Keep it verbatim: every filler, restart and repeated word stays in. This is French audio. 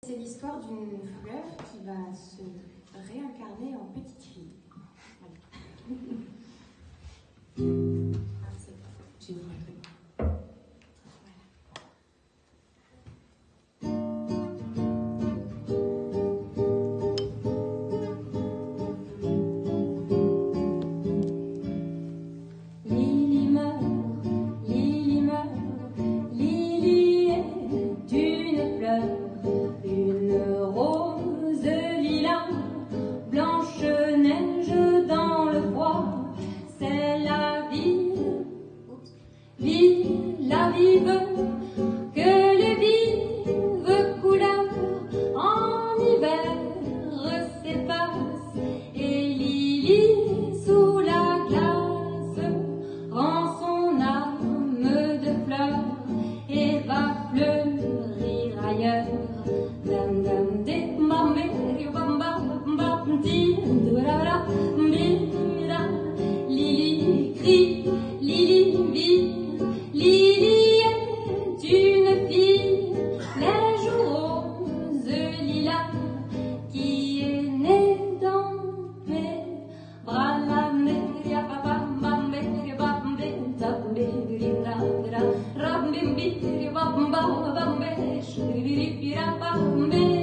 C'est l'histoire d'une fleur qui va se réincarner en petite fille. Voilà. Ah, c'est bon. J'ai ouvert le truc. La vive, que les vives couleurs en hiver s'effacent, et Lily sous la glace rend son âme de fleurs et va fleurir ailleurs. Dam dam de bambé, bamba bam di durara mira. Lily crie, Lily vit. Lily est une fille, les joues roses lilas, qui est née dans mes bras. La meria papa, bambé, bambé, bambé, rira, rira, rambimbi, bamba, bambé, shirira, bambé.